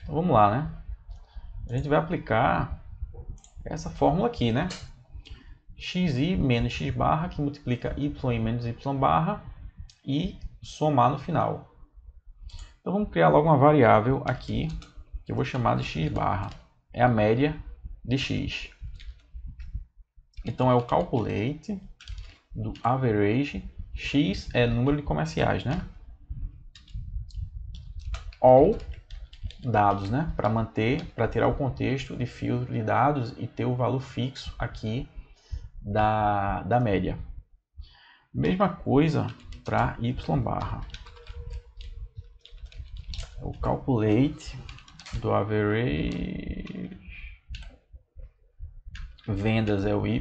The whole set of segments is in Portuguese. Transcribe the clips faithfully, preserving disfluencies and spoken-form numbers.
Então, vamos lá, né? A gente vai aplicar essa fórmula aqui, né? xi menos x barra, que multiplica y menos y barra, e somar no final. Então vamos criar logo uma variável aqui, que eu vou chamar de x barra. É a média de x. Então é o calculate do average. X é número de comerciais, né? All dados, né? Para manter, para tirar o contexto de filtro de dados e ter o valor fixo aqui da, da média. Mesma coisa para y barra. O calculate do average. Vendas é o y.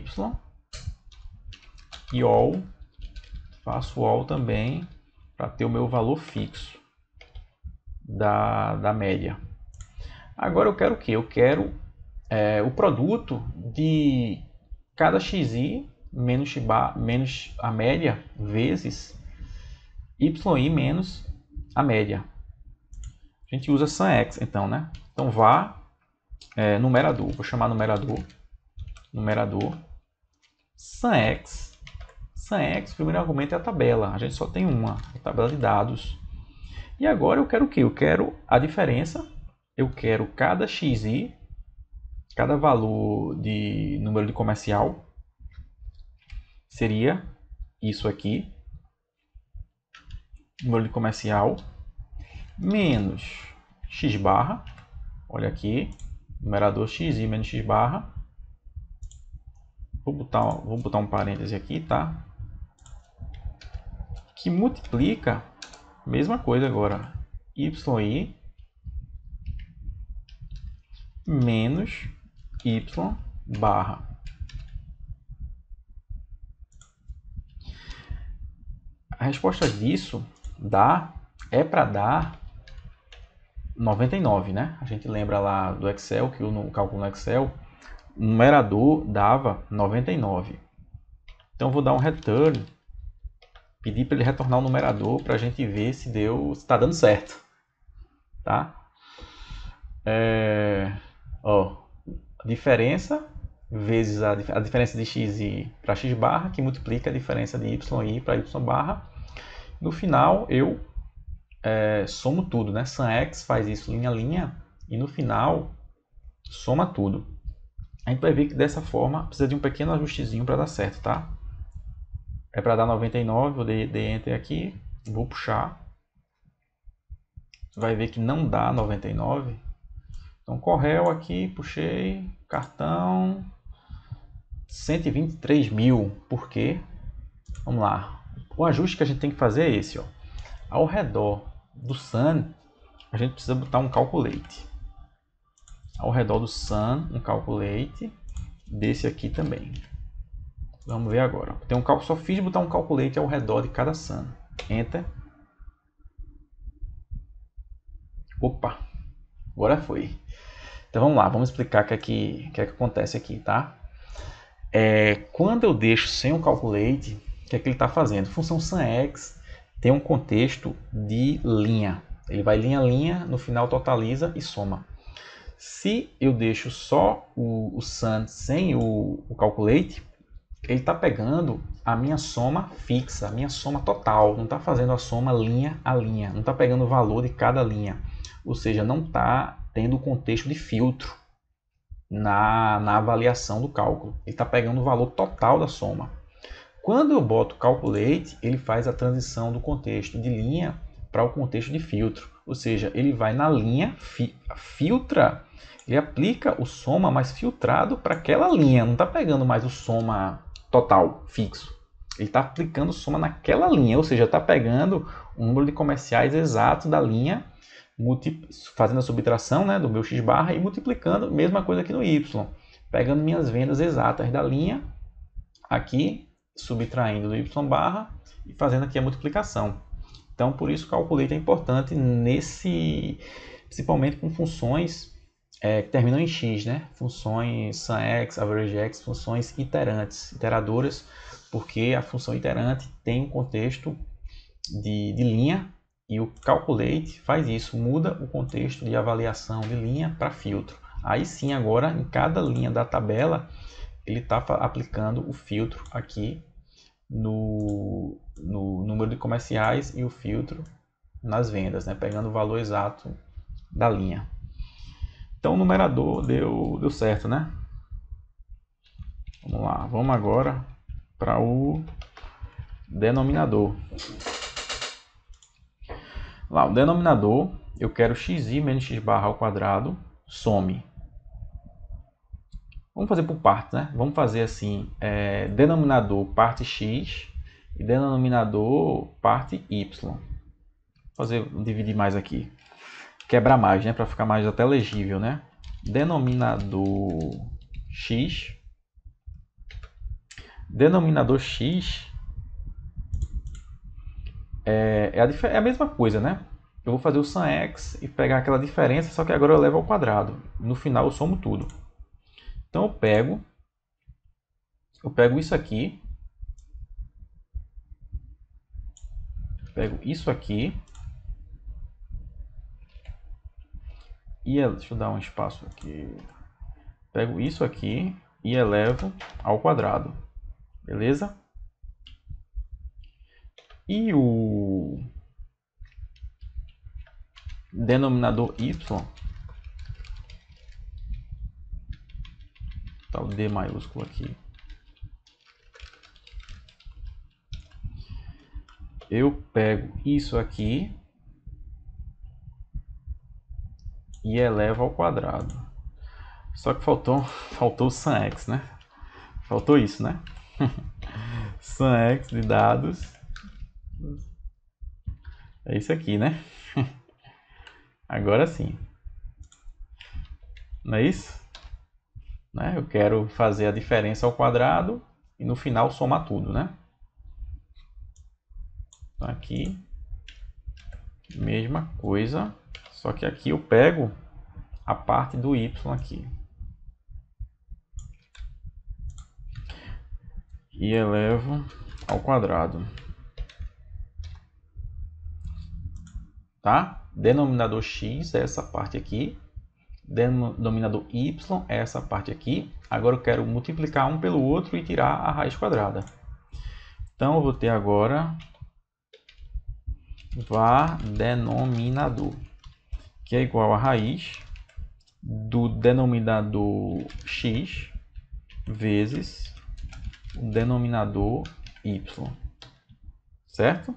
E all, faço all também para ter o meu valor fixo da, da média. Agora eu quero o que? Eu quero é, o produto de cada xi menos, menos a média vezes yi menos a média. A gente usa SumX, então, né? Então, vá é, numerador. Vou chamar numerador. Numerador. SumX. SumX, o primeiro argumento é a tabela. A gente só tem uma, a tabela de dados. E agora eu quero o quê? Eu quero a diferença. Eu quero cada xi, cada valor de número de comercial. Seria isso aqui. Número de comercial. Menos x barra. Olha aqui. Numerador xi menos x barra. Vou botar, vou botar um parêntese aqui, tá? Que multiplica, mesma coisa agora, yi menos y barra. A resposta disso dá, é para dar noventa e nove, né? A gente lembra lá do Excel, que no cálculo no Excel, o numerador dava noventa e nove. Então, eu vou dar um return, pedir para ele retornar o numerador para a gente ver se deu, se está dando certo, tá? É, ó, a diferença vezes a, a diferença de xi para x barra, que multiplica a diferença de yi para y barra. No final, eu é, somo tudo, né? SumX faz isso linha a linha e no final soma tudo. A gente vai ver que dessa forma precisa de um pequeno ajustezinho para dar certo, tá? É para dar noventa e nove, vou dar Enter aqui, vou puxar. Vai ver que não dá noventa e nove. Então, Corel aqui, puxei, cartão, cento e vinte e três mil. Por quê? Vamos lá. O ajuste que a gente tem que fazer é esse, ó. Ao redor do Sun, a gente precisa botar um calculate. Ao redor do Sun, um calculate. Desse aqui também. Vamos ver agora. Tem um cal... Só fiz botar um calculate ao redor de cada Sun. Enter. Opa! Agora foi. Então vamos lá, vamos explicar o que é que, que, é que acontece aqui, tá? É, quando eu deixo sem o calculate, o que é que ele está fazendo? Função SumX tem um contexto de linha. Ele vai linha a linha, no final totaliza e soma. Se eu deixo só o, o Sum sem o, o calculate, ele está pegando a minha soma fixa, a minha soma total. Não está fazendo a soma linha a linha. Não está pegando o valor de cada linha. Ou seja, não está tendo o contexto de filtro na, na avaliação do cálculo. Ele está pegando o valor total da soma. Quando eu boto calculate, ele faz a transição do contexto de linha para o contexto de filtro. Ou seja, ele vai na linha, fi, filtra, ele aplica o soma mais filtrado para aquela linha. Não está pegando mais o soma total, fixo. Ele está aplicando soma naquela linha, ou seja, está pegando o número de comerciais exato da linha, fazendo a subtração, né, do meu x barra e multiplicando, mesma coisa aqui no y. Pegando minhas vendas exatas da linha, aqui, subtraindo do y barra e fazendo aqui a multiplicação. Então, por isso o calculate é importante, nesse, principalmente com funções é, que terminam em x, né? Funções SumX, AverageX, funções iterantes, iteradoras, porque a função iterante tem um contexto de, de linha E o calculate faz isso, muda o contexto de avaliação de linha para filtro. Aí sim, agora em cada linha da tabela, ele está aplicando o filtro aqui no, no número de comerciais e o filtro nas vendas, né? Pegando o valor exato da linha. Então o numerador deu, deu certo, né? Vamos lá, vamos agora para o denominador. Lá, o denominador, eu quero xi menos x barra ao quadrado, some. Vamos fazer por partes, né? Vamos fazer assim, é, denominador parte x e denominador parte y. Vou fazer, dividir mais aqui. Quebrar mais, né? Para ficar mais até legível, né? Denominador x. Denominador x é, é, a, é a mesma coisa, né? Eu vou fazer o sin x e pegar aquela diferença, só que agora eu levo ao quadrado. No final eu somo tudo. Então eu pego, eu pego isso aqui, pego isso aqui, e deixa eu dar um espaço aqui, pego isso aqui e elevo ao quadrado, beleza? E o denominador y, tá o D maiúsculo aqui, eu pego isso aqui e elevo ao quadrado. Só que faltou, faltou o sin x, né? Faltou isso, né? sin x de dados é isso aqui, né? Agora sim. Não é isso? Né? Eu quero fazer a diferença ao quadrado e no final somar tudo, né? Então aqui, mesma coisa, só que aqui eu pego a parte do y aqui. E elevo ao quadrado. Tá? Denominador x é essa parte aqui. Denominador y é essa parte aqui. Agora eu quero multiplicar um pelo outro e tirar a raiz quadrada. Então eu vou ter agora var denominador, que é igual a raiz do denominador x vezes o denominador y, certo?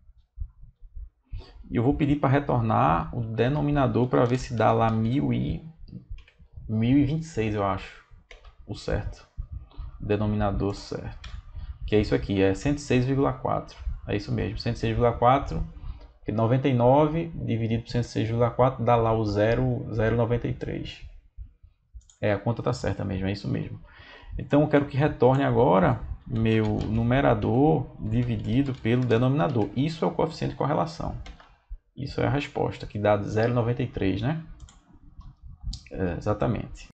E eu vou pedir para retornar o denominador para ver se dá lá mil e vinte e seis, eu acho, o certo, denominador certo, que é isso aqui, é cento e seis vírgula quatro, é isso mesmo, cento e seis vírgula quatro, porque noventa e nove dividido por cento e seis vírgula quatro dá lá o zero vírgula noventa e três. É, a conta tá certa mesmo, é isso mesmo. Então eu quero que retorne agora meu numerador dividido pelo denominador. Isso é o coeficiente de correlação. Isso é a resposta, que dá zero vírgula noventa e três, né? É, exatamente.